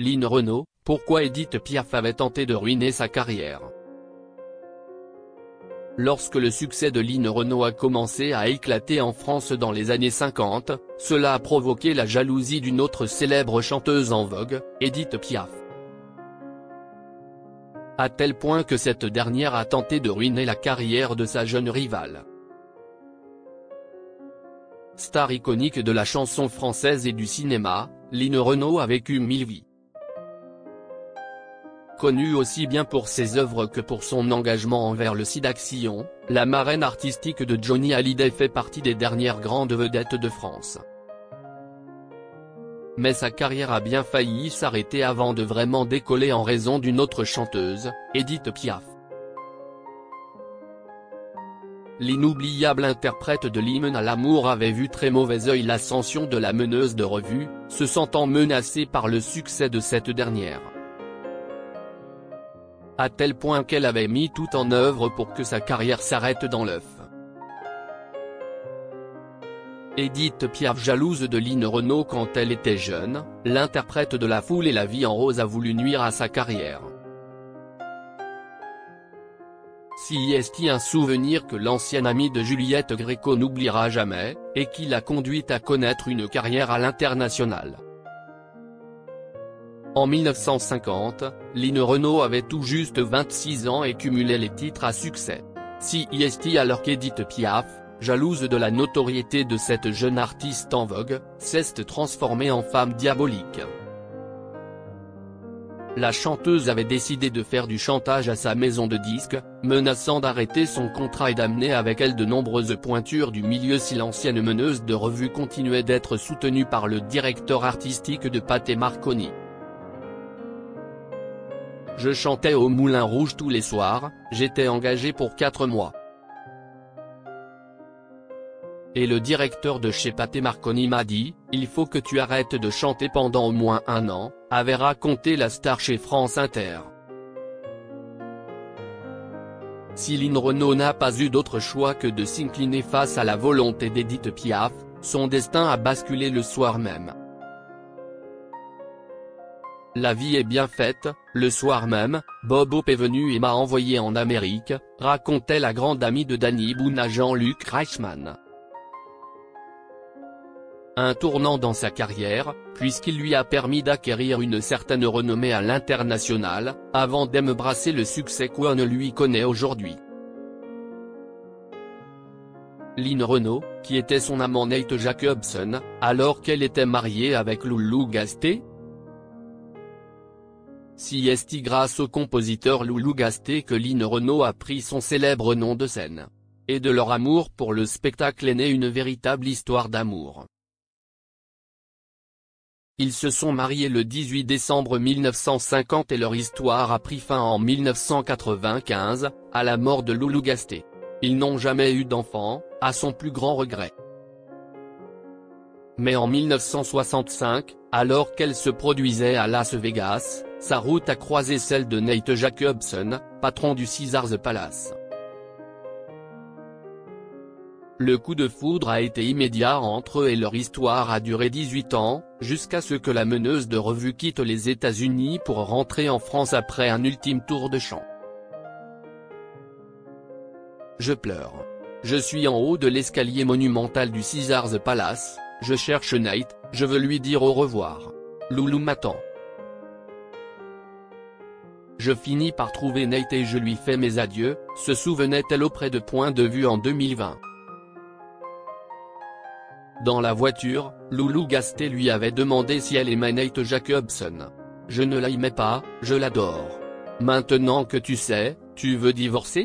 Line Renaud, pourquoi Édith Piaf avait tenté de ruiner sa carrière. Lorsque le succès de Line Renaud a commencé à éclater en France dans les années 50, cela a provoqué la jalousie d'une autre célèbre chanteuse en vogue, Édith Piaf. À tel point que cette dernière a tenté de ruiner la carrière de sa jeune rivale. Star iconique de la chanson française et du cinéma, Line Renaud a vécu 1000 vies. Connue aussi bien pour ses œuvres que pour son engagement envers le SIDA, la marraine artistique de Johnny Hallyday fait partie des dernières grandes vedettes de France. Mais sa carrière a bien failli s'arrêter avant de vraiment décoller en raison d'une autre chanteuse, Édith Piaf. L'inoubliable interprète de l'hymne à l'amour avait vu très mauvais œil l'ascension de la meneuse de revue, se sentant menacée par le succès de cette dernière. À tel point qu'elle avait mis tout en œuvre pour que sa carrière s'arrête dans l'œuf. Édith Piaf, jalouse de Line Renaud quand elle était jeune, l'interprète de La Foule et La Vie en rose a voulu nuire à sa carrière. Si est un souvenir que l'ancienne amie de Juliette Gréco n'oubliera jamais, et qui l'a conduite à connaître une carrière à l'international. En 1950, Line Renaud avait tout juste 26 ans et cumulait les titres à succès. Si est alors qu'Édith Piaf, jalouse de la notoriété de cette jeune artiste en vogue, s'est transformée en femme diabolique. La chanteuse avait décidé de faire du chantage à sa maison de disques, menaçant d'arrêter son contrat et d'amener avec elle de nombreuses pointures du milieu si l'ancienne meneuse de revue continuait d'être soutenue par le directeur artistique de Pathé Marconi. Je chantais au Moulin Rouge tous les soirs, j'étais engagé pour 4 mois. Et le directeur de chez Pathé Marconi m'a dit, il faut que tu arrêtes de chanter pendant au moins 1 an, avait raconté la star chez France Inter. Si Line Renaud n'a pas eu d'autre choix que de s'incliner face à la volonté d'Édith Piaf, son destin a basculé le soir même. La vie est bien faite, le soir même, Bob Hope est venu et m'a envoyé en Amérique, racontait la grande amie de Danny Boone à Jean-Luc Reichmann. Un tournant dans sa carrière, puisqu'il lui a permis d'acquérir une certaine renommée à l'international, avant d'embrasser le succès qu'on lui connaît aujourd'hui. Line Renaud, qui était son amant Nate Jacobson, alors qu'elle était mariée avec Loulou Gasté. Si est grâce au compositeur Loulou Gasté que Line Renaud a pris son célèbre nom de scène. Et de leur amour pour le spectacle est née une véritable histoire d'amour. Ils se sont mariés le 18 décembre 1950 et leur histoire a pris fin en 1995, à la mort de Loulou Gasté. Ils n'ont jamais eu d'enfant, à son plus grand regret. Mais en 1965, alors qu'elle se produisait à Las Vegas, sa route a croisé celle de Nate Jacobson, patron du Caesars Palace. Le coup de foudre a été immédiat entre eux et leur histoire a duré 18 ans, jusqu'à ce que la meneuse de revue quitte les États-Unis pour rentrer en France après un ultime tour de chant. Je pleure. Je suis en haut de l'escalier monumental du Caesars Palace, je cherche Nate, je veux lui dire au revoir. Loulou m'attend. Je finis par trouver Nate et je lui fais mes adieux, se souvenait-elle auprès de Point de Vue en 2020. Dans la voiture, Loulou Gasté lui avait demandé si elle aimait Nate Jacobson. Je ne l'aimais pas, je l'adore. Maintenant que tu sais, tu veux divorcer?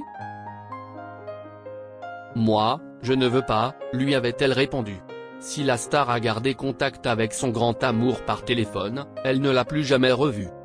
Moi, je ne veux pas, lui avait-elle répondu. Si la star a gardé contact avec son grand amour par téléphone, elle ne l'a plus jamais revu.